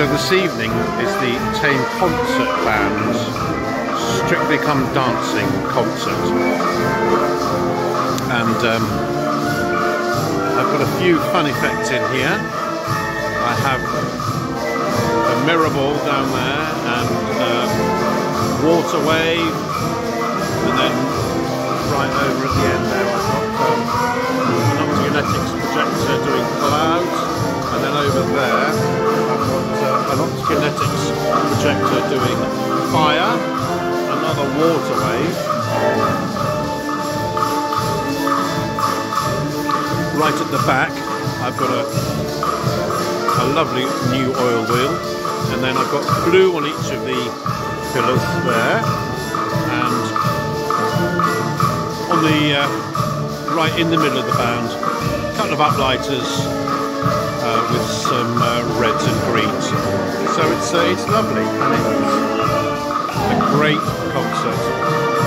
So this evening is the Thame Concert Band Strictly Come Dancing concert, and I've got a few fun effects in here. I have a mirror ball down there and water wave, and then right over at the end there I've got an Optikinetics projector doing clouds, and then over there I've got an Optikinetics projector doing fire, another water wave. Right at the back I've got a lovely new oil wheel, and then I've got blue on each of the pillars there, and on the right in the middle of the band a couple of uplighters with some reds and greens. So it's lovely, and it's a great concert.